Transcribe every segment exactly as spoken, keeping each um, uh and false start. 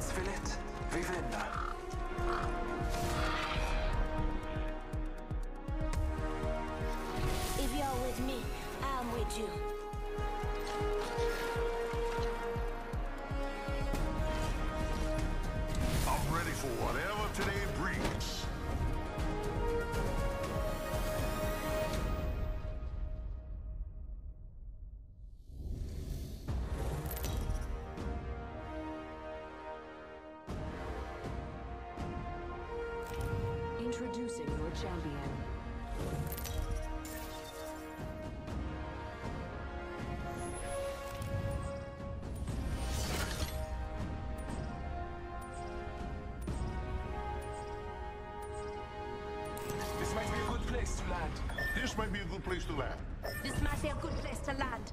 Mens vi litt. Vi vinner. If you're with me, I'm with you. I'm ready for whatever today brings. Introducing your champion. This might be a good place to land. This might be a good place to land. This might be a good place to land.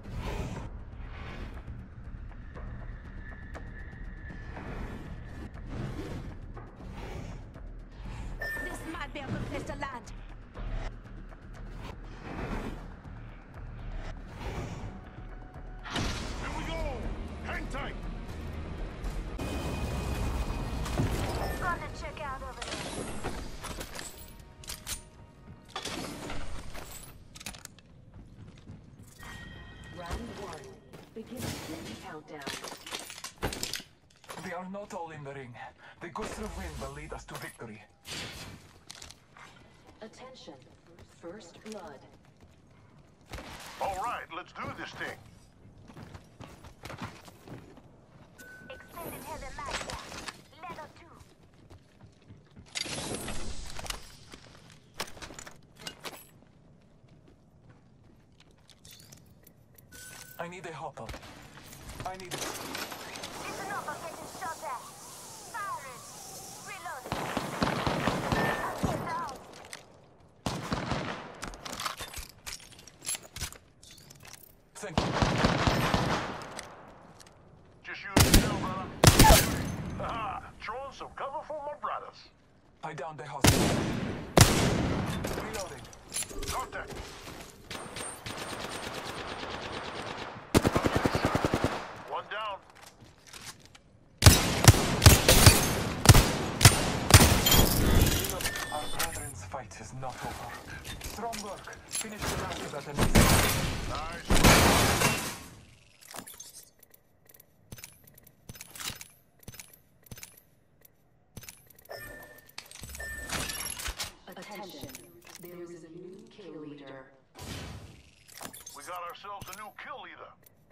This might be a good place to land. Here we go! Hang tight! Gonna check out over there. Round one. Begin ring countdown. They are not all in the ring. The gust of wind will lead us to victory. Attention. First blood. All right, let's do this thing. Extended heavy mag. Level two. I need a hop up. I need it. Listen up, I'm getting shot at. Fire it. Reload. I'm down. Thank you. Just use it now, brother. Haha, throwing some cover for my brothers. I downed the hostage. Reloading. Contact. One down. Our brethren's fight is not over. Strong work. Finish the last of that enemy. Nice. Attention. There is a new kill leader. We got ourselves a new kill leader.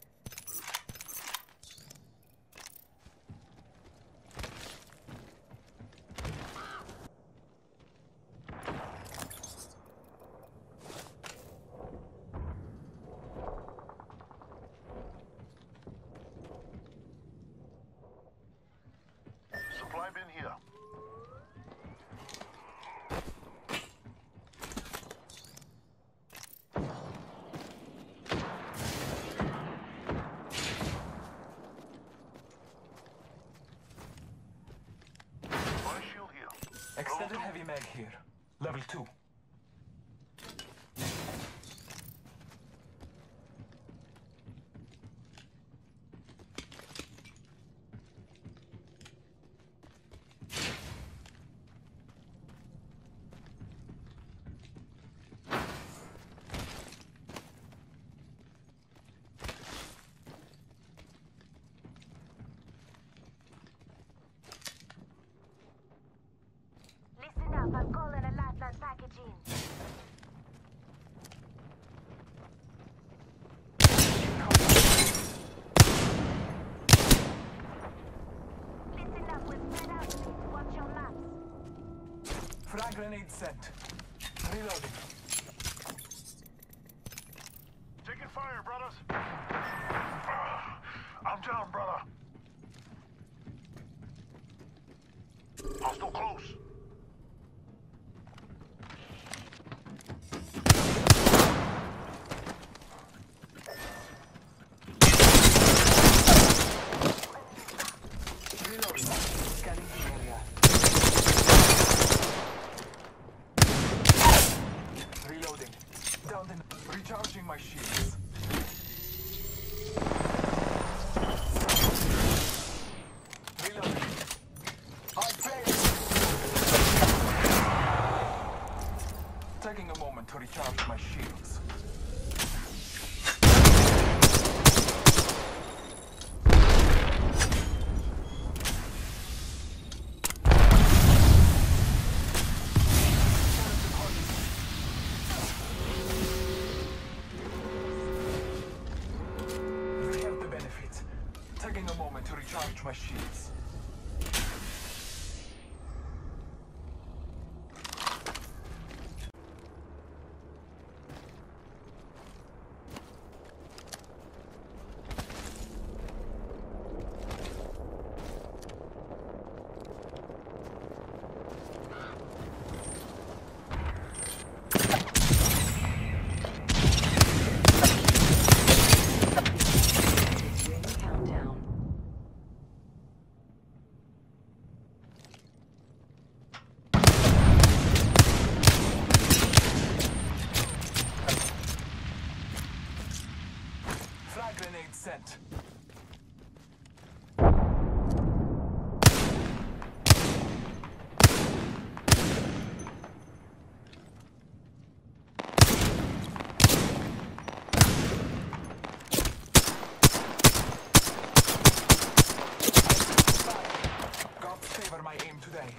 Supply bin here. My shield here. Extended heavy mag here. Level two. Listen up, I'm calling a lifeline package in. Listen up, we're spread out a bit. Watch your maps. Frag grenade sent. Reloading. Taking fire, brothers. I'm down, brother. Hostile close. Reloading. Scanning the area. Reloading. Down the... Recharging my shields. Reloading. recharge my shields. Grenade sent. Gods favor my aim today.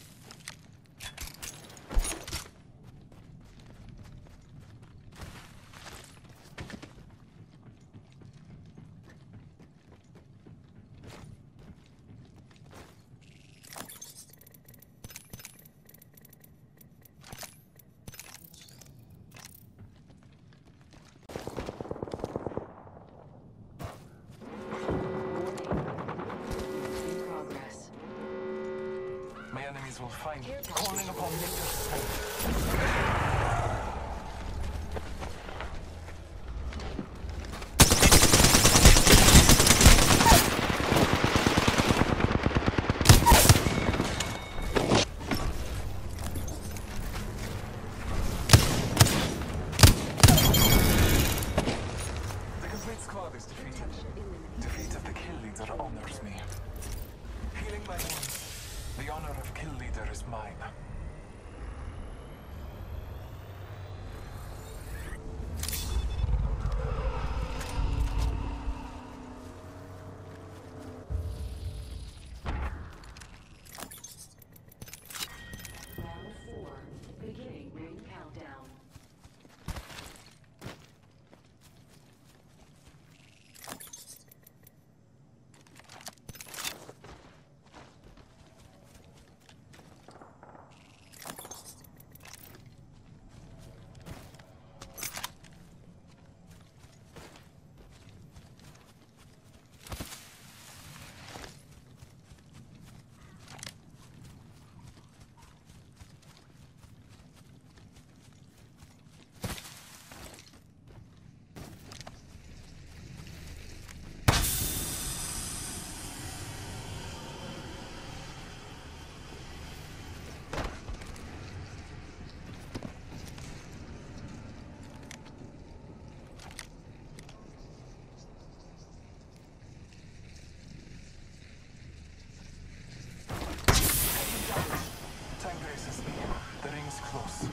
My enemies will find me, calling upon nature's strength. The complete squad is defeated. Defeat of the kill leader honors me. Healing my wounds. The honor of kill leader is mine. Round four. Beginning ring countdown. Time graces me. The ring's close.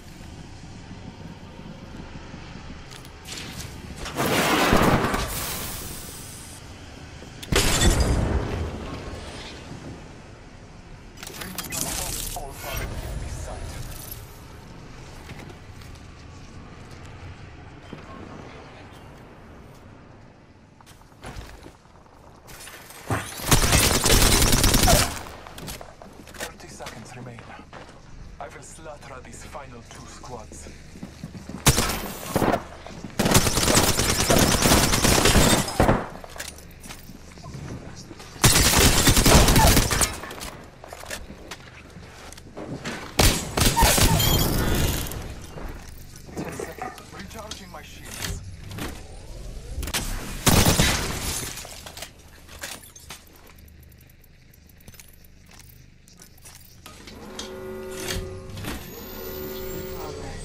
Ring's gonna hold all far in enemy's sight. Thirty seconds remain. I will slaughter these final two squads. Ten seconds. Recharging my shields. In progress.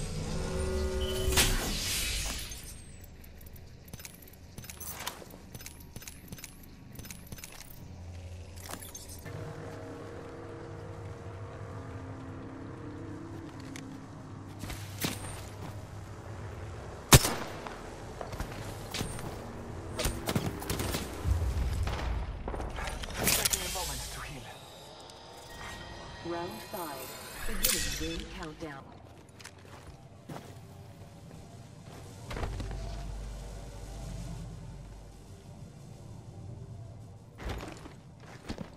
Taking a moment to heal. Round five. Beginning ring countdown.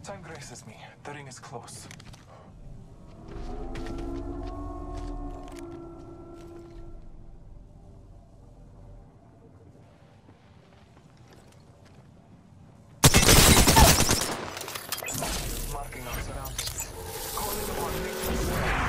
Time graces me. The ring is close. Marking our surroundings. Calling upon nature's strength.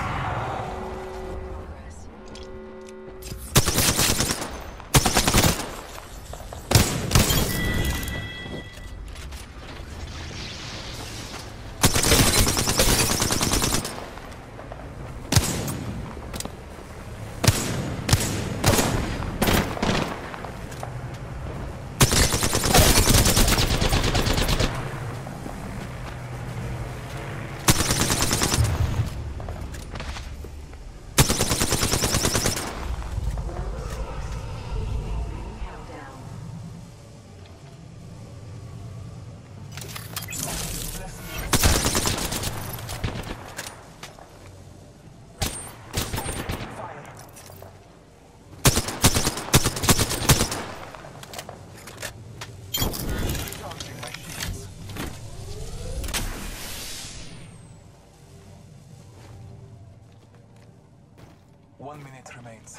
One minute remains.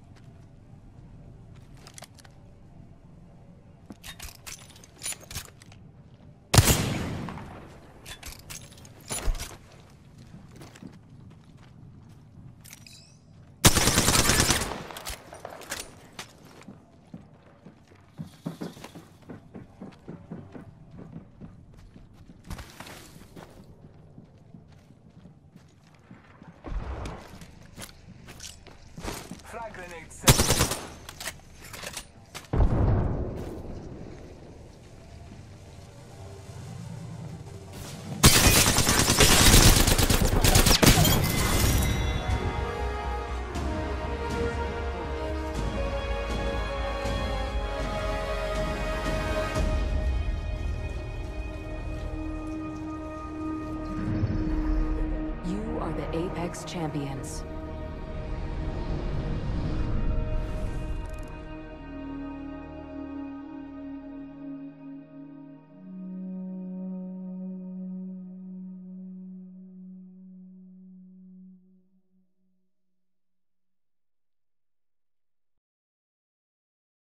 Frag grenade set. You are the Apex Champions.